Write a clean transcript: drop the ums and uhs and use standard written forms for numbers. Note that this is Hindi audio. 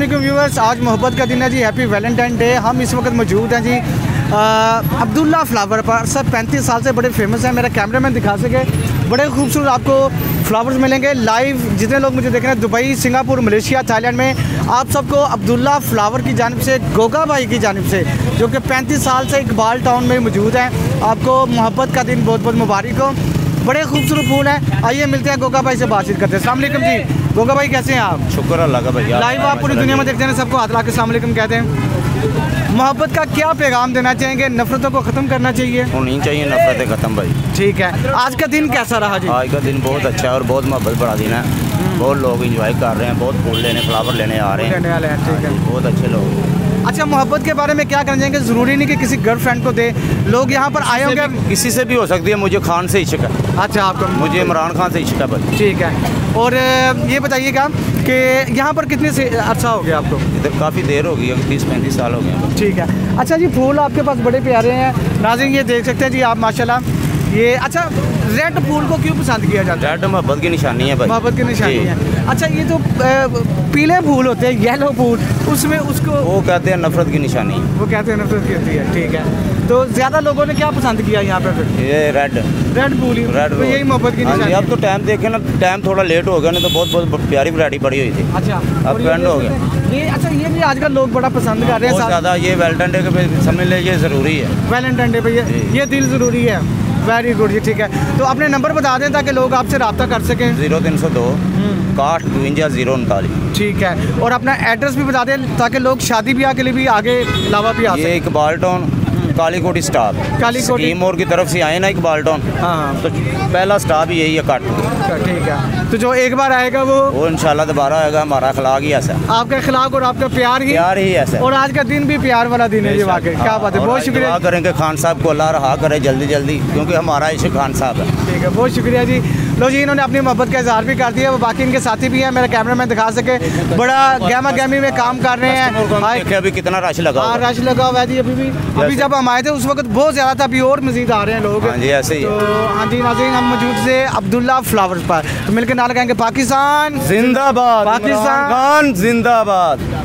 वालेकुम व्यूअर्स, आज मोहब्बत का दिन है जी। Happy Valentine day. हम इस वक्त मौजूद हैं जी अब्दुल्ला फ्लावर पर। सर 35 साल से बड़े फेमस हैं। मेरा कैमरामैन दिखा सके, बड़े खूबसूरत आपको फ्लावर्स मिलेंगे लाइव। जितने लोग मुझे देख रहे हैं दुबई, सिंगापुर, मलेशिया, थाईलैंड में, आप सबको अब्दुल्ला फ्लावर की जानिब से, गोगा भाई की जानिब से, जो कि 35 साल से इकबाल टाउन में मौजूद हैं, आपको मोहब्बत का दिन बहुत बहुत मुबारक हो। बड़े खूबसूरत फूल हैं। आइए मिलते हैं, गोगा भाई से बातचीत करते हैं। अस्सलाम वालेकुम जी। गोगा भाई कैसे हैं आप? शुक्र अल्लाह का भैया। लाइव आप पूरी दुनिया में देखते हैं, सबको हाथ ला के अस्सलाम वालेकुम कहते हैं। मोहब्बत का क्या पैगाम देना चाहेंगे? नफरतों को ख़त्म करना चाहिए? होनी चाहिए नफरतें ख़त्म भाई। ठीक है। आज का दिन कैसा रहा जी? आज का दिन बहुत अच्छा है और बहुत मोहब्बत बड़ा दिन है। बहुत लोग इंजॉय कर रहे हैं, बहुत फूल लेने, फ्लावर लेने आ रहे हैं। ठीक है, बहुत अच्छे लोग। अच्छा, मोहब्बत के बारे में क्या करना चाहेंगे? ज़रूरी नहीं कि किसी गर्लफ्रेंड को दे, लोग यहाँ पर आए होंगे। किसी से भी हो सकती है। मुझे खान से इश्क है। अच्छा, आपको? मुझे इमरान खान से इश्क है भाई। ठीक है। और ये बताइएगा कि यहाँ पर कितने से अच्छा हो गया आपको? इधर काफ़ी देर हो गई है, 30-35 साल हो गए। ठीक है। अच्छा जी, फूल आपके पास बड़े प्यारे हैं नाज़रीन, ये देख सकते हैं जी आप माशाल्लाह। ये अच्छा, रेड फूल को क्यों पसंद किया जाता है? रेड मोहब्बत की निशानी है भाई। मोहब्बत की निशानी है। अच्छा, ये जो पीले फूल होते हैं, येलो फूल, उसमें उसको वो कहते हैं नफरत की निशानी। वो कहते हैं नफरत की होती है। ठीक है। तो ज़्यादा लोगों ने क्या पसंद किया यहाँ पे फिर? ये रेड फूल ही, तो यही मोहब्बत की निशानी। अब तो टाइम देखे ना, टाइम थोड़ा लेट हो गया, नहीं तो बहुत बहुत प्यारी वैरायटी पड़ी हुई थी। अच्छा, अब ट्रेंड हो गया ये। अच्छा, ये भी आजकल लोग बड़ा पसंद कर रहे हैं ज़्यादा। ये वैलेंटाइन डे के समझ लीजिए ज़रूरी है। वैलेंटाइन डे पे ये दिल ज़रूरी है। वेरी गुड जी। ठीक है, तो अपने नंबर बता दें ताकि लोग आपसे रब्ता कर सकें। 0302 61 039। ठीक है। और अपना एड्रेस भी बता दें ताकि लोग शादी ब्याह के लिए भी आगे अलावा भी आ सकें। ये इकबाल टाउन कालीकोट स्टॉप, कालीकोट मोड़ की तरफ से आए ना इकबाल टाउन। हाँ, तो पहला स्टॉप यही है कट। ठीक है। तो जो एक बार आएगा वो इंशाल्लाह दोबारा आएगा। हमारा अखलाक ही ऐसा, आपका अखलाक और आपका प्यार ही ऐसा। और आज का दिन भी प्यार वाला दिन है। ये वाकई क्या बात है। बहुत शुक्रिया करेंगे खान साहब को, अल्लाह रहा करे जल्दी जल्दी, क्योंकि हमारा इश्क खान साहब है। ठीक है, बहुत शुक्रिया जी। लो जी, इन्होंने अपनी मोहब्बत का इजहार भी कर दिया। वो बाकी इनके साथी भी हैं, मेरा कैमरामैन दिखा सके, बड़ा गहमा गहमी में काम कर रहे हैं। अभी कितना रश लगा? हाँ, रश लगा हुआ है जी। अभी जब हम आए थे उस वक्त बहुत ज़्यादा था, अभी और मजीद आ रहे हैं लोग। हाँ जी, ऐसे ही। तो हाँ जी नाज़रीन, हम मौजूद से अब्दुल्ला फ्लावर्स पर, तो मिलकर ना लगाएंगे पाकिस्तान जिंदाबाद, पाकिस्तान जिंदाबाद।